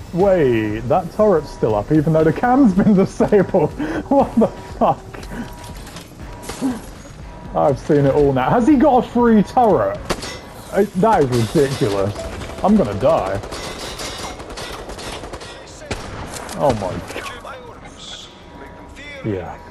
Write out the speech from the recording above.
Wait, that turret's still up even though the cam's been disabled. What the fuck? I've seen it all now. Has he got a free turret? That is ridiculous. I'm gonna die. Oh my god. Yeah.